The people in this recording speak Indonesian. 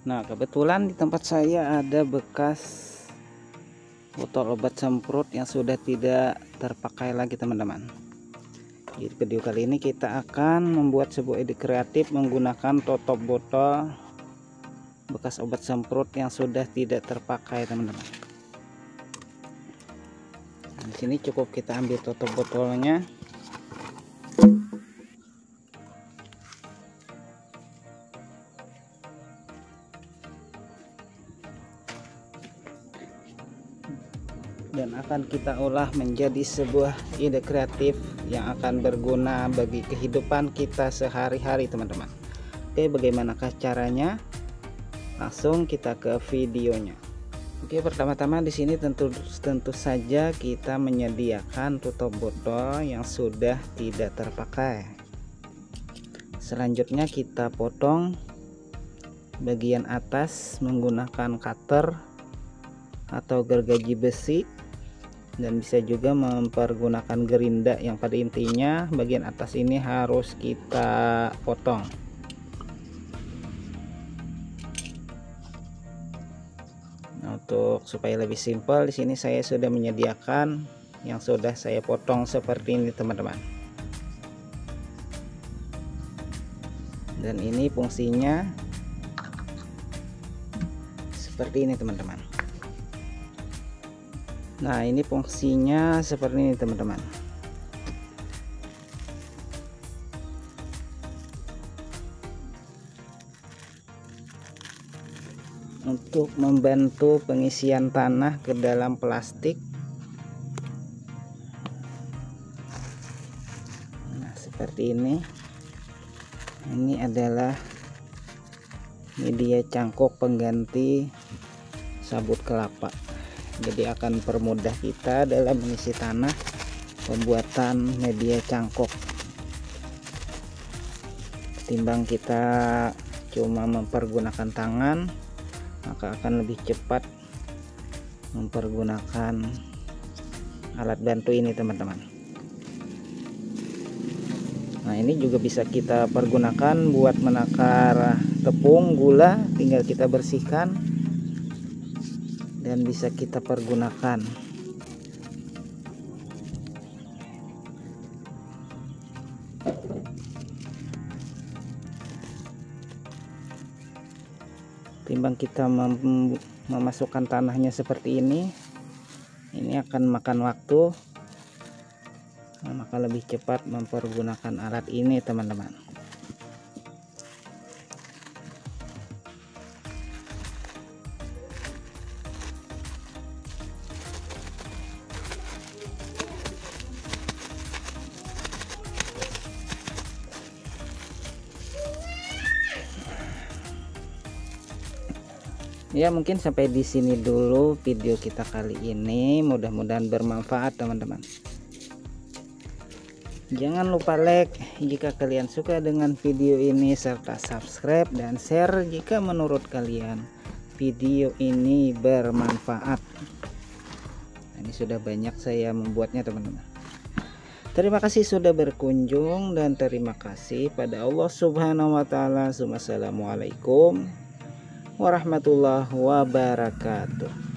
Nah, kebetulan di tempat saya ada bekas botol obat semprot yang sudah tidak terpakai lagi, teman-teman. Di video kali ini kita akan membuat sebuah ide kreatif menggunakan tutup botol bekas obat semprot yang sudah tidak terpakai, teman-teman. Nah, di sini cukup kita ambil tutup botolnya. Dan akan kita olah menjadi sebuah ide kreatif yang akan berguna bagi kehidupan kita sehari-hari, teman-teman. Oke, bagaimanakah caranya? Langsung kita ke videonya. Oke, pertama-tama di sini tentu saja kita menyediakan tutup botol yang sudah tidak terpakai. Selanjutnya kita potong bagian atas menggunakan cutter atau gergaji besi, dan bisa juga mempergunakan gerinda yang pada intinya bagian atas ini harus kita potong. Nah, untuk supaya lebih simpel, di sini saya sudah menyediakan yang sudah saya potong seperti ini, teman-teman. Dan ini fungsinya seperti ini, teman-teman. Nah, ini fungsinya seperti ini, teman-teman. Untuk membantu pengisian tanah ke dalam plastik. Nah, seperti ini. Ini adalah media cangkok pengganti sabut kelapa. Jadi akan mempermudah kita dalam mengisi tanah pembuatan media cangkok, ketimbang kita cuma mempergunakan tangan, maka akan lebih cepat mempergunakan alat bantu ini, teman-teman. Nah, ini juga bisa kita pergunakan buat menakar tepung, gula, tinggal kita bersihkan dan bisa kita pergunakan. Timbang kita memasukkan tanahnya seperti ini akan makan waktu, maka lebih cepat mempergunakan alat ini, teman-teman. Ya, mungkin sampai di sini dulu video kita kali ini. Mudah-mudahan bermanfaat, teman-teman. Jangan lupa like jika kalian suka dengan video ini, serta subscribe dan share jika menurut kalian video ini bermanfaat. Ini sudah banyak saya membuatnya, teman-teman. Terima kasih sudah berkunjung dan terima kasih pada Allah Subhanahu wa taala. Wassalamualaikum warahmatullahi wabarakatuh.